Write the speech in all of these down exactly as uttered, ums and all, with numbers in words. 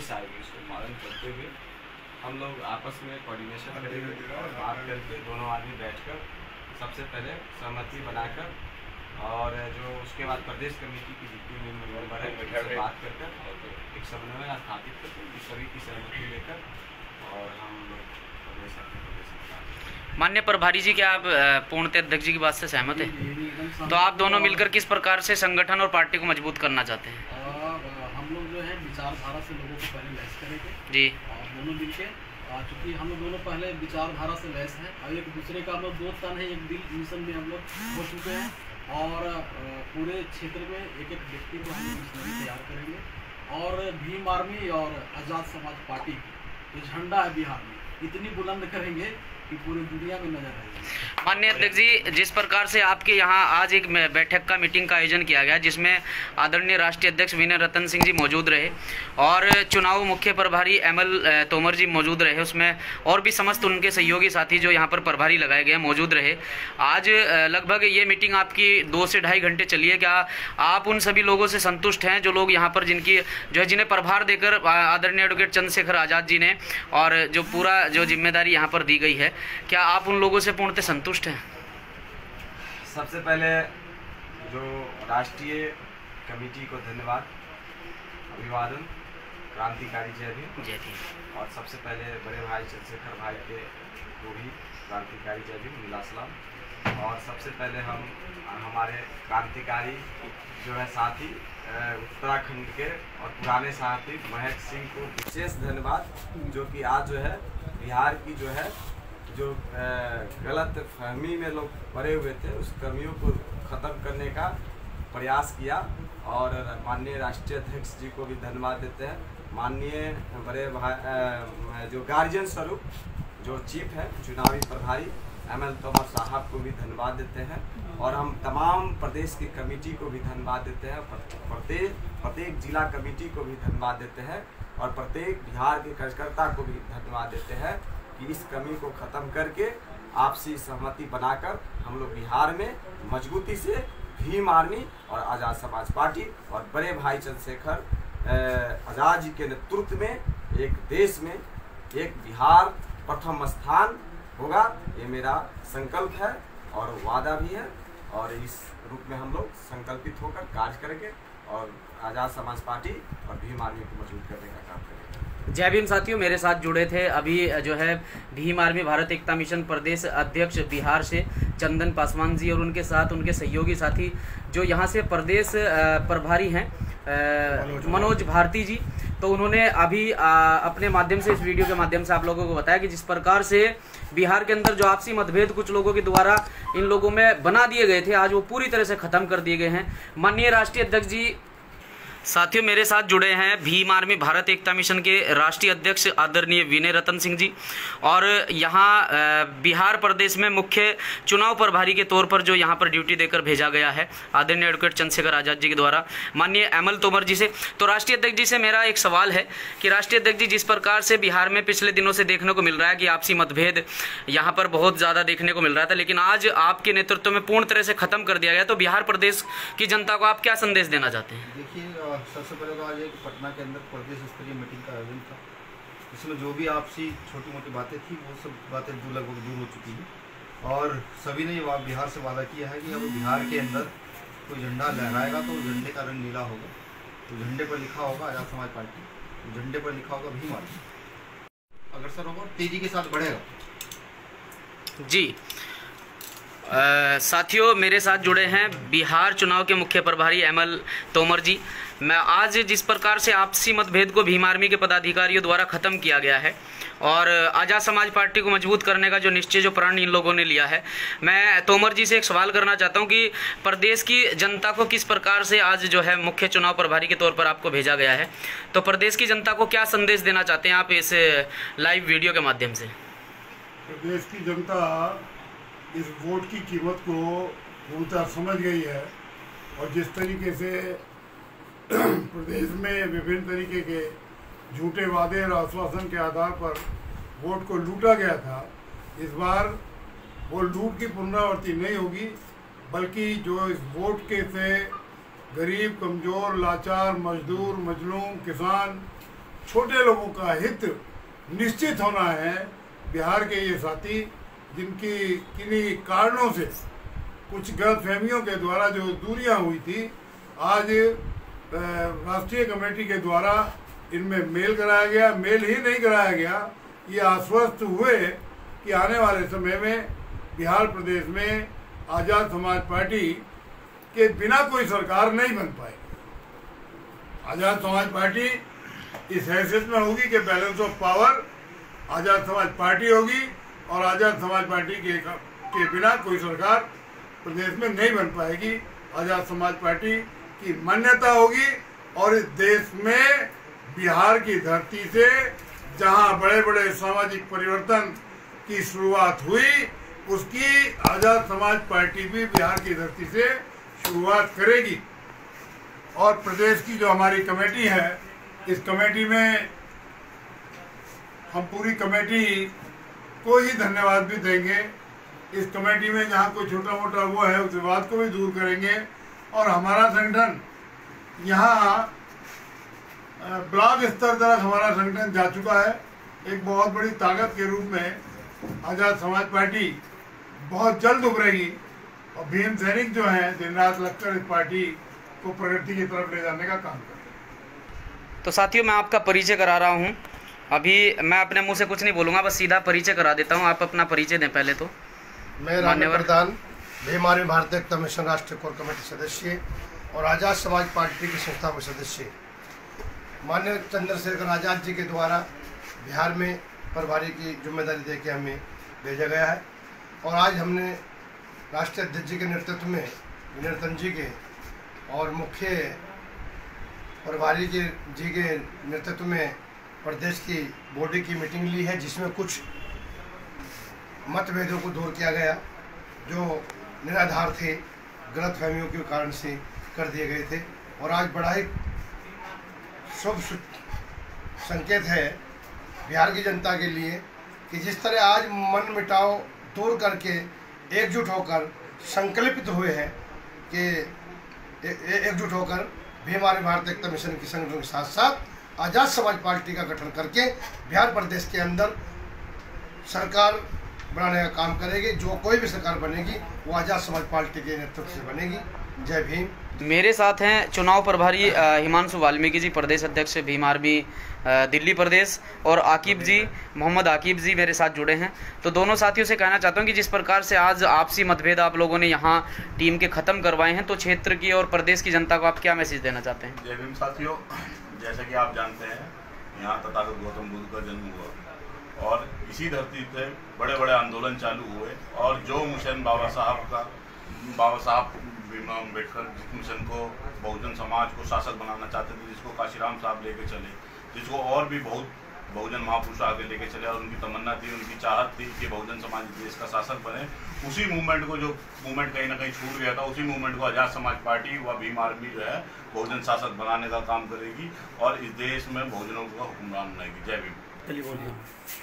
आदेश आएगी उसको पालन करते हुए हम लोग आपस में कोऑर्डिनेशन करेंगे और बात करके दोनों आदमी बैठकर सबसे पहले सहमति बनाकर और जो उसके बाद प्रदेश कमेटी की जितनी मेंबर है उनसे बात कर कर एक समन्वय स्थापित करके सभी की सहमति लेकर और हम लोग प्रदेश प्रदेश माननीय प्रभारी जी, क्या आप पूर्णतः अध्यक्ष जी की बात से सहमत हैं? तो आप दोनों मिलकर किस प्रकार से संगठन और पार्टी को मजबूत करना चाहते हैं? हम लोग जो है विचारधारा से लोगों को पहले लैस करेंगे जी, और दोनों मिलके चूँकि हम लोग दोनों पहले विचारधारा से लैस हैं और एक दूसरे का हम लोग दो तन है, एक दिल मिशन में हम लोग हो चुके हैं और पूरे क्षेत्र में एक एक व्यक्ति को हम लोग मिशनरी तैयार करेंगे और भीम आर्मी और आज़ाद समाज पार्टी जो झंडा है बिहार में इतनी बुलंद करेंगे कि पूरी दुनिया में नजर आएगी। माननीय अध्यक्ष जी, जिस प्रकार से आपके यहाँ आज एक बैठक का मीटिंग का आयोजन किया गया जिसमें आदरणीय राष्ट्रीय अध्यक्ष विनय रतन सिंह जी मौजूद रहे और चुनाव मुख्य प्रभारी एमएल तोमर जी मौजूद रहे, उसमें और भी समस्त उनके सहयोगी साथी जो यहाँ पर प्रभारी लगाए गए मौजूद रहे। आज लगभग ये मीटिंग आपकी दो से ढाई घंटे चली है। क्या आप उन सभी लोगों से संतुष्ट हैं जो लोग यहाँ पर जिनकी जो है जिन्हें प्रभार देकर आदरणीय एडवोकेट चंद्रशेखर आज़ाद जी ने और जो पूरा जो जिम्मेदारी यहाँ पर दी गई है, क्या आप उन लोगों से पूर्णतः संतुष्ट हैं? सबसे पहले जो राष्ट्रीय कमेटी को धन्यवाद, अभिवादन, क्रांतिकारी जय भीम जय भीम। और सबसे पहले बड़े भाई चंद्रशेखर भाई के को भी क्रांतिकारी जय भीम, मिला सलाम। और सबसे पहले हम हमारे क्रांतिकारी जो है साथी उत्तराखंड के और पुराने साथी महक सिंह को विशेष धन्यवाद, जो कि आज जो है बिहार की जो है जो गलत फहमी में लोग पड़े हुए थे उस कमियों को ख़त्म करने का प्रयास किया। और माननीय राष्ट्रीय अध्यक्ष जी को भी धन्यवाद देते हैं, माननीय बड़े भाई जो गार्जियन स्वरूप जो चीफ है चुनावी प्रभारी एमएल तोमर साहब को भी धन्यवाद देते हैं और हम तमाम प्रदेश की कमेटी को भी धन्यवाद देते हैं, प्रत्येक प्रत्येक जिला कमेटी को भी धन्यवाद देते हैं और प्रत्येक बिहार के कार्यकर्ता को भी धन्यवाद देते हैं कि इस कमी को ख़त्म करके आपसी सहमति बनाकर हम लोग बिहार में मजबूती से भीम आर्मी और आज़ाद समाज पार्टी और बड़े भाई चंद्रशेखर आज़ाद जी के नेतृत्व में एक देश में एक बिहार प्रथम स्थान होगा, ये मेरा संकल्प है और वादा भी है और इस रूप में हम लोग संकल्पित होकर कार्य करेंगे और आज़ाद समाज पार्टी और भीम आर्मी को मजबूत करने का काम करेंगे। जय भीम साथियों, मेरे साथ जुड़े थे अभी जो है भीम आर्मी भारत एकता मिशन प्रदेश अध्यक्ष बिहार से चंदन पासवान जी और उनके साथ उनके सहयोगी साथी जो यहाँ से प्रदेश प्रभारी हैं मनोज भारती जी। तो उन्होंने अभी आ, अपने माध्यम से इस वीडियो के माध्यम से आप लोगों को बताया कि जिस प्रकार से बिहार के अंदर जो आपसी मतभेद कुछ लोगों के द्वारा इन लोगों में बना दिए गए थे आज वो पूरी तरह से ख़त्म कर दिए गए हैं। माननीय राष्ट्रीय अध्यक्ष जी, साथियों मेरे साथ जुड़े हैं भीम आर्मी भारत एकता मिशन के राष्ट्रीय अध्यक्ष आदरणीय विनय रतन सिंह जी और यहाँ बिहार प्रदेश में मुख्य चुनाव प्रभारी के तौर पर जो यहाँ पर ड्यूटी देकर भेजा गया है आदरणीय एडवोकेट चंद्रशेखर आज़ाद जी के द्वारा माननीय एमएल तोमर जी से। तो राष्ट्रीय अध्यक्ष जी से मेरा एक सवाल है कि राष्ट्रीय अध्यक्ष जी, जिस प्रकार से बिहार में पिछले दिनों से देखने को मिल रहा है कि आपसी मतभेद यहाँ पर बहुत ज़्यादा देखने को मिल रहा था, लेकिन आज आपके नेतृत्व में पूर्ण तरह से ख़त्म कर दिया गया, तो बिहार प्रदेश की जनता को आप क्या संदेश देना चाहते हैं? देखिए, सबसे पहले तो आज एक पटना के अंदर प्रदेश स्तरीय मीटिंग का आयोजन था, इसमें जो भी आपसी छोटी मोटी बातें थी वो सब बातें दूर लगभग दूर हो चुकी हैं और सभी ने ये बिहार से वादा किया है कि अब बिहार के अंदर कोई झंडा लहराएगा तो झंडे का रंग नीला होगा, तो झंडे पर लिखा होगा आज़ाद समाज पार्टी, तो झंडे पर लिखा होगा भीम आर्मी, अग्रसर होगा, तेजी के साथ बढ़ेगा। जी आ, साथियों मेरे साथ जुड़े हैं बिहार चुनाव के मुख्य प्रभारी एमएल तोमर जी। मैं आज जिस प्रकार से आपसी मतभेद को भीम आर्मी के पदाधिकारियों द्वारा ख़त्म किया गया है और आज़ाद समाज पार्टी को मजबूत करने का जो निश्चय जो प्रण इन लोगों ने लिया है, मैं तोमर जी से एक सवाल करना चाहता हूं कि प्रदेश की जनता को किस प्रकार से आज जो है मुख्य चुनाव प्रभारी के तौर पर आपको भेजा गया है, तो प्रदेश की जनता को क्या संदेश देना चाहते हैं आप इस लाइव वीडियो के माध्यम से? प्रदेश की जनता इस वोट की कीमत को पूर्णतः समझ गई है और जिस तरीके से प्रदेश में विभिन्न तरीके के झूठे वादे और आश्वासन के आधार पर वोट को लूटा गया था, इस बार वो लूट की पुनरावृत्ति नहीं होगी, बल्कि जो इस वोट के से गरीब, कमज़ोर, लाचार, मजदूर, मजलूम, किसान, छोटे लोगों का हित निश्चित होना है। बिहार के ये साथी जिनकी किन्हीं कारणों से कुछ गलतफहमियों के द्वारा जो दूरियां हुई थी, आज राष्ट्रीय कमेटी के द्वारा इनमें मेल कराया गया। मेल ही नहीं कराया गया, ये आश्वस्त हुए कि आने वाले समय में बिहार प्रदेश में आज़ाद समाज पार्टी के बिना कोई सरकार नहीं बन पाएगी। आज़ाद समाज पार्टी इस हैसियत में होगी कि बैलेंस ऑफ पावर आज़ाद समाज पार्टी होगी और आज़ाद समाज पार्टी के के बिना कोई सरकार प्रदेश में नहीं बन पाएगी। आज़ाद समाज पार्टी की मान्यता होगी और इस देश में बिहार की धरती से जहां बड़े बड़े सामाजिक परिवर्तन की शुरुआत हुई, उसकी आज़ाद समाज पार्टी भी बिहार की धरती से शुरुआत करेगी। और प्रदेश की जो हमारी कमेटी है, इस कमेटी में हम पूरी कमेटी को ही धन्यवाद भी देंगे। इस कमेटी में जहाँ कोई छोटा मोटा वो है उस विवाद को भी दूर करेंगे। और हमारा संगठन यहाँ ब्लॉक स्तर तक हमारा संगठन जा चुका है। एक बहुत बड़ी ताकत के रूप में आज़ाद समाज पार्टी बहुत जल्द उभरेगी और भीम सैनिक जो हैं दिन रात लगकर इस पार्टी को प्रगति की तरफ ले जाने का काम करेंगे। तो साथियों, मैं आपका परिचय करा रहा हूँ। अभी मैं अपने मुंह से कुछ नहीं बोलूँगा, बस सीधा परिचय करा देता हूँ। आप अपना परिचय दें पहले तो। मैं राम प्रधान, भीम आर्मी भारतीय एकता मिशन राष्ट्रीय कोर कमेटी सदस्य और आज़ाद समाज पार्टी के संस्थापक सदस्य। माननीय चंद्रशेखर आज़ाद जी के द्वारा बिहार में प्रभारी की जिम्मेदारी देके हमें भेजा गया है और आज हमने राष्ट्रीय अध्यक्ष जी के नेतृत्व में विनयरतन जी के और मुख्य प्रभारी के जी के नेतृत्व में प्रदेश की बॉडी की मीटिंग ली है, जिसमें कुछ मतभेदों को दूर किया गया जो निराधार थे, गलतफहमियों के कारण से कर दिए गए थे। और आज बड़ा ही शुभ संकेत है बिहार की जनता के लिए कि जिस तरह आज मन मिटाव दूर करके एकजुट होकर संकल्पित हुए हैं कि एकजुट होकर भीम आर्मी भारतीय एकता मिशन की संगठन के साथ साथ आज़ाद समाज पार्टी का गठन करके बिहार प्रदेश के अंदर सरकार बनाने का काम करेगी। जो कोई भी सरकार बनेगी वो आज़ाद समाज पार्टी के नेतृत्व से बनेगी। जय भीम। मेरे साथ हैं चुनाव प्रभारी हिमांशु वाल्मीकि जी, प्रदेश अध्यक्ष भीम आर्मी दिल्ली प्रदेश, और आकिब जी, मोहम्मद आकिब जी मेरे साथ जुड़े हैं। तो दोनों साथियों से कहना चाहता हूं कि जिस प्रकार से आज आपसी मतभेद आप लोगों ने यहां टीम के ख़त्म करवाए हैं, तो क्षेत्र की और प्रदेश की जनता को आप क्या मैसेज देना चाहते हैं? जय भीम साथियों, जैसा कि आप जानते हैं यहाँ तथागत गौतम बुद्ध का जन्म हुआ और इसी धरती पे बड़े बड़े आंदोलन चालू हुए और जो मिशन बाबा साहब का बाबा साहब भीमराव अम्बेडकर जिस मिशन को बहुजन समाज को शासक बनाना चाहते थे, जिसको काशीराम साहब लेके चले, जिसको और भी बहुत बहुजन महापुरुष आगे लेके चले और उनकी तमन्ना थी, उनकी चाहत थी कि बहुजन समाज देश का शासक बने, उसी मूवमेंट को जो मूवमेंट कहीं ना कहीं छूट गया था, उसी मूवमेंट को आज़ाद समाज पार्टी व भीम आर्मी जो है बहुजन शासक बनाने का काम करेगी और इस देश में बहुजनों का हुक्मरान बनाएगी। जय भीम।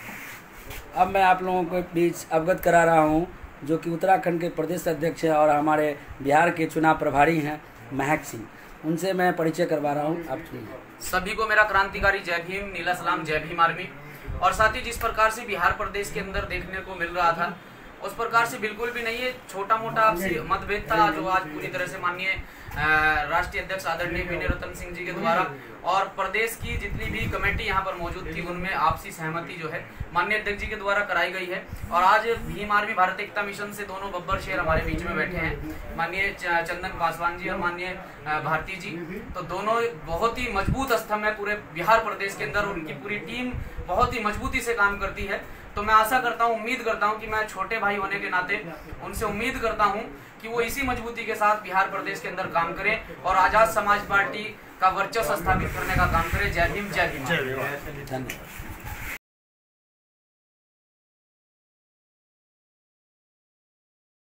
अब मैं आप लोगों को बीच अवगत करा रहा हूँ जो कि उत्तराखंड के प्रदेश अध्यक्ष हैं और हमारे बिहार के चुनाव प्रभारी हैं महक सिंह, उनसे मैं परिचय करवा रहा हूँ। आप सुनिए। सभी को मेरा क्रांतिकारी जय भीम, नीला सलाम, जय भीम आर्मी। और साथ ही जिस प्रकार से बिहार प्रदेश के अंदर देखने को मिल रहा था उस प्रकार से बिल्कुल भी नहीं है। छोटा मोटा आपसी मतभेद था जो आज पूरी तरह से माननीय राष्ट्रीय अध्यक्ष आदरणीय विनयरतन सिंह जी के द्वारा और प्रदेश की जितनी भी कमेटी यहाँ पर मौजूद थी उनमें आपसी सहमति जो है माननीय अध्यक्ष जी के द्वारा कराई गई है। और आज भीम आर्मी भारतीय एकता मिशन से दोनों बब्बर शेर हमारे बीच में बैठे हैं, माननीय चंदन पासवान जी और माननीय भारती जी। तो दोनों बहुत ही मजबूत स्तंभ है पूरे बिहार प्रदेश के अंदर, उनकी पूरी टीम बहुत ही मजबूती से काम करती है। तो मैं आशा करता हूँ, उम्मीद करता हूँ कि मैं छोटे भाई होने के नाते उनसे उम्मीद करता हूँ कि वो इसी मजबूती के साथ बिहार प्रदेश के अंदर काम करें और आज़ाद समाज पार्टी का वर्चस्व स्थापित करने का काम करें। जय भीम, जय भीम। धन्यवाद।